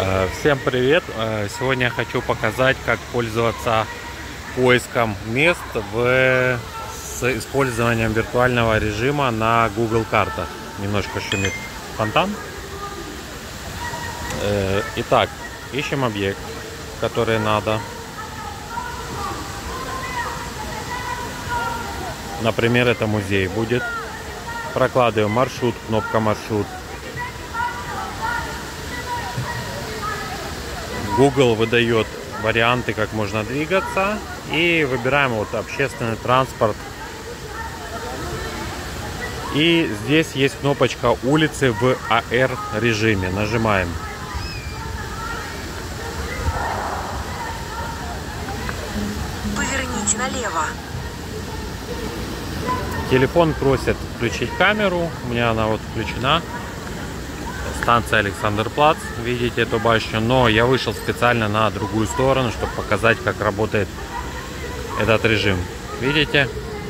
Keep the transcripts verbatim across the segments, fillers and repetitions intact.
Всем привет! Сегодня я хочу показать, как пользоваться поиском мест в... с использованием виртуального режима на Google картах. Немножко шумит фонтан. Итак, ищем объект, который надо. Например, это музей будет. Прокладываем маршрут, кнопка маршрут. Google выдает варианты, как можно двигаться, и выбираем вот общественный транспорт. И здесь есть кнопочка улицы в эй ар режиме. Нажимаем. Поверните налево. Телефон просит включить камеру. У меня она вот включена. Станция Александр-Плац. Видите эту башню. Но я вышел специально на другую сторону, чтобы показать, как работает этот режим. Видите?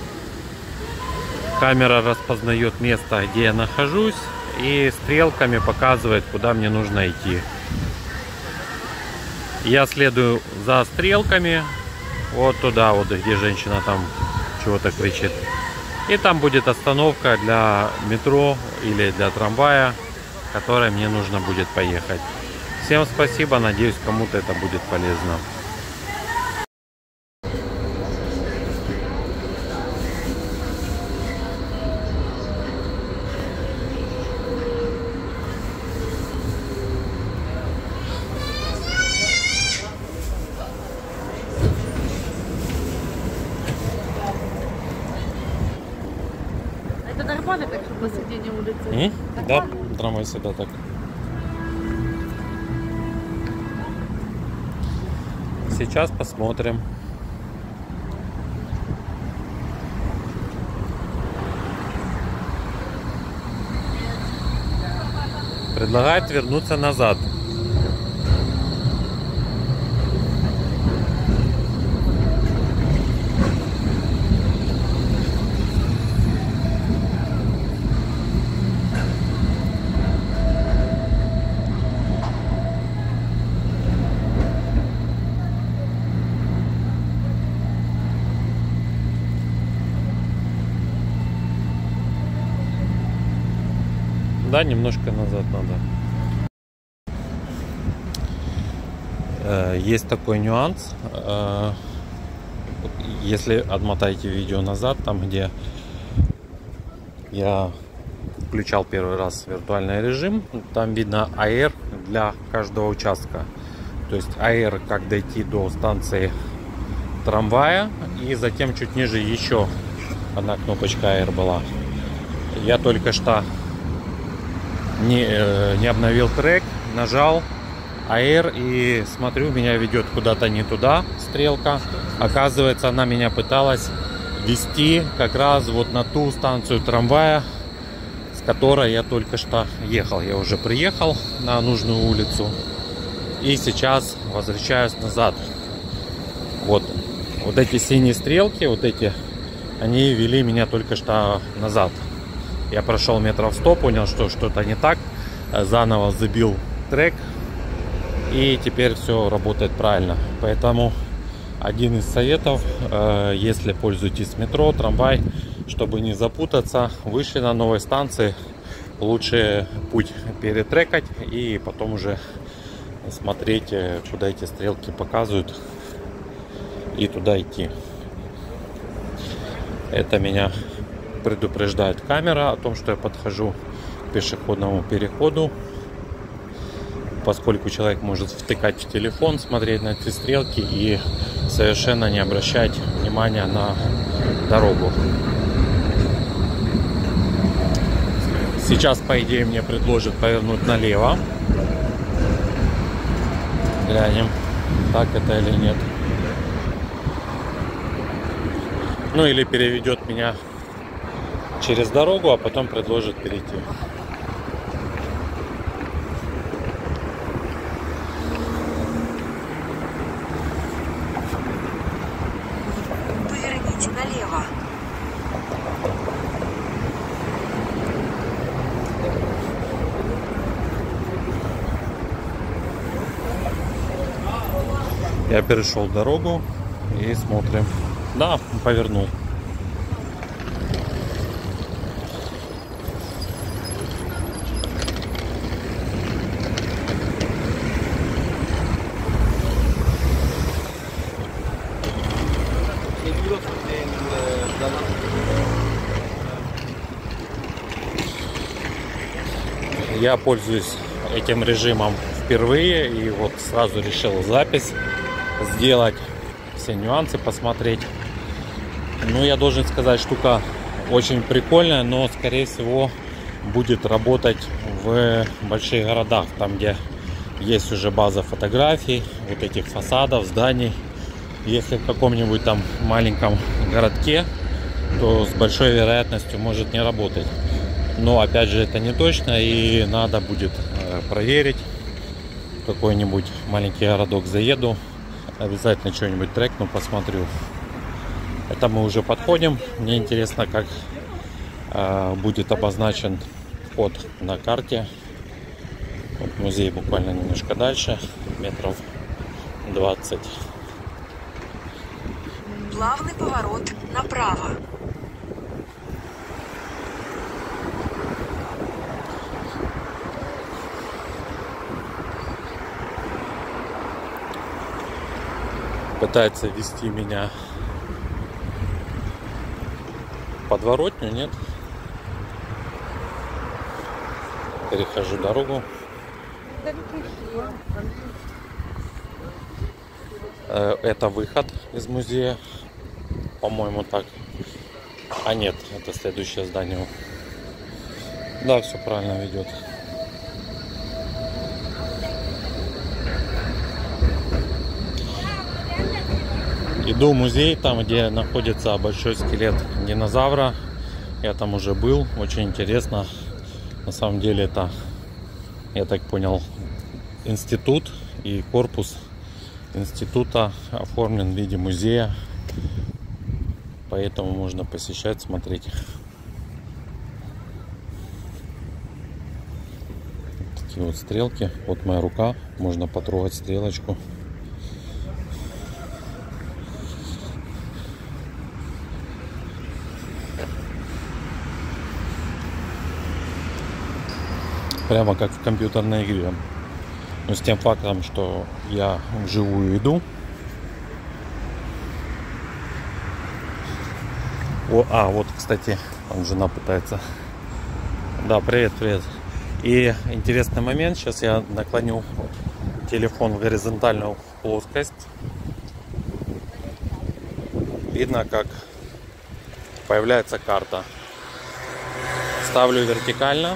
Камера распознает место, где я нахожусь, и стрелками показывает, куда мне нужно идти. Я следую за стрелками вот туда, вот где женщина там чего-то кричит. И там будет остановка для метро или для трамвая, которой мне нужно будет поехать. Всем спасибо, надеюсь, кому-то это будет полезно. Это нормально, так что посредине улицы? М? Да, трамвай всегда так. Сейчас посмотрим. Предлагает вернуться назад. Да, немножко назад надо. Есть такой нюанс. Если отмотаете видео назад, там где я включал первый раз виртуальный режим, там видно эй ар для каждого участка. То есть эй ар, как дойти до станции трамвая, и затем чуть ниже еще одна кнопочка эй ар была. Я только что Не, не обновил трек, нажал эй ар и смотрю, меня ведет куда-то не туда стрелка. Оказывается, она меня пыталась вести как раз вот на ту станцию трамвая, с которой я только что ехал. Я уже приехал на нужную улицу и сейчас возвращаюсь назад. Вот, вот эти синие стрелки, вот эти, они вели меня только что назад. Я прошел метров сто, понял, что что-то не так, заново забил трек, и теперь все работает правильно. Поэтому один из советов, если пользуетесь метро, трамвай, чтобы не запутаться, вышли на новой станции, лучше путь перетрекать и потом уже смотреть, куда эти стрелки показывают, и туда идти. Это меня предупреждает камера о том, что я подхожу к пешеходному переходу, поскольку человек может втыкать в телефон, смотреть на эти стрелки и совершенно не обращать внимания на дорогу. Сейчас, по идее, мне предложат повернуть налево. Глянем, так это или нет. Ну или переведет меня через дорогу, а потом предложит перейти. Поверните налево. Я перешел дорогу и смотрим. Да, повернул. Я пользуюсь этим режимом впервые и вот сразу решил запись сделать, все нюансы посмотреть. Ну, я должен сказать, штука очень прикольная, но скорее всего будет работать в больших городах, там где есть уже база фотографий, вот этих фасадов, зданий. Если в каком-нибудь там маленьком городке, то с большой вероятностью может не работать. Но опять же это не точно, и надо будет проверить. Какой-нибудь маленький городок заеду, обязательно что-нибудь трекну, посмотрю. Это мы уже подходим. Мне интересно, как э, будет обозначен вход на карте. Вот музей буквально немножко дальше, метров двадцать. Плавный поворот направо. Пытается вести меня подворотню, нет? Перехожу дорогу. Это выход из музея, по-моему, так. А нет, это следующее здание. Да, все правильно ведет. Иду в музей, там где находится большой скелет динозавра. Я там уже был, очень интересно. На самом деле это, я так понял, институт, и корпус института оформлен в виде музея. Поэтому можно посещать, смотреть. Такие вот стрелки. Вот моя рука, можно потрогать стрелочку. Прямо как в компьютерной игре. Но с тем фактом, что я вживую иду. О, а, вот, кстати, там жена пытается. Да, привет, привет. И интересный момент. Сейчас я наклоню телефон в горизонтальную плоскость. Видно, как появляется карта. Ставлю вертикально.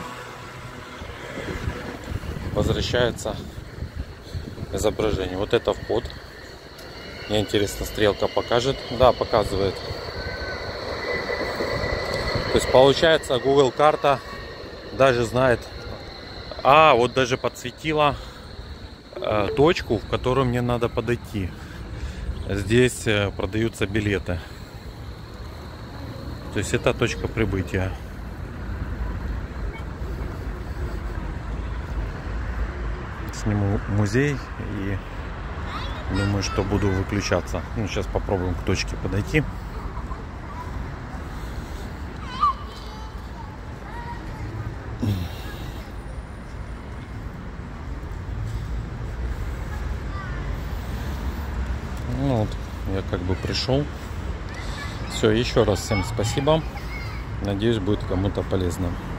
Возвращается изображение. Вот это вход. Мне интересно, стрелка покажет. Да, показывает. То есть получается, Google карта даже знает. А, вот даже подсветила э, точку, в которую мне надо подойти. Здесь э, продаются билеты. То есть это точка прибытия. Сниму музей и думаю, что буду выключаться. Ну, сейчас попробуем к точке подойти. Ну вот, я как бы пришел. Все, еще раз всем спасибо. Надеюсь, будет кому-то полезно.